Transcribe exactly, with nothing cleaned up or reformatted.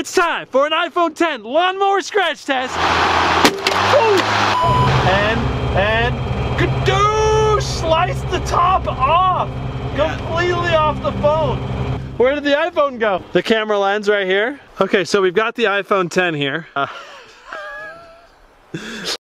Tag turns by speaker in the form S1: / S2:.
S1: It's time for an iPhone ten Lawnmower Scratch Test. Ooh. And, and, kadoosh! Slice the top off! Yeah. Completely off the phone. Where did the iPhone go? The camera lens right here. Okay, so we've got the iPhone ten here. Uh,